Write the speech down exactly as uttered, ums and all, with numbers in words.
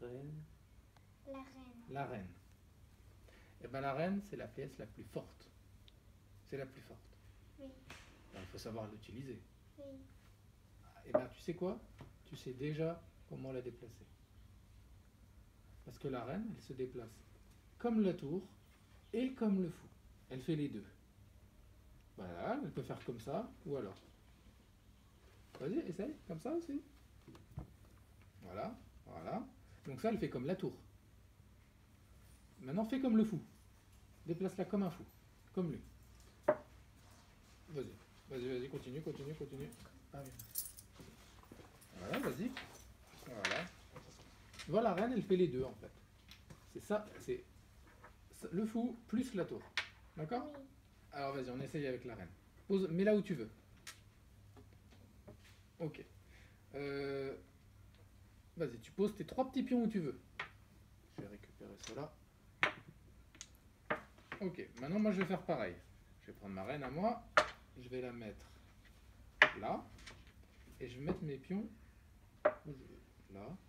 reine? La reine. La reine. Et bien la reine, c'est la pièce la plus forte. C'est la plus forte. Oui. Ben, il faut savoir l'utiliser. Oui. Et bien tu sais quoi? Tu sais déjà comment la déplacer. Parce que la reine, elle se déplace comme la tour et comme le fou. Elle fait les deux. Voilà, elle peut faire comme ça, ou alors. Vas-y, essaye, comme ça aussi. Voilà, voilà. Donc ça, elle fait comme la tour. Maintenant, fais comme le fou. Déplace-la comme un fou. Comme lui. Vas-y, vas-y, vas-y, continue, continue, continue. Ah, oui. Voilà, vas-y. Voilà. Tu vois, la reine, elle fait les deux, en fait. C'est ça, c'est le fou plus la tour. D'accord? Oui. Alors, vas-y, on essaye avec la reine. Pose, mets là où tu veux. Ok. Euh, Vas-y, tu poses tes trois petits pions où tu veux. Je vais récupérer cela. Ok, maintenant moi je vais faire pareil. Je vais prendre ma reine à moi, je vais la mettre là, et je vais mettre mes pions où je veux. Là,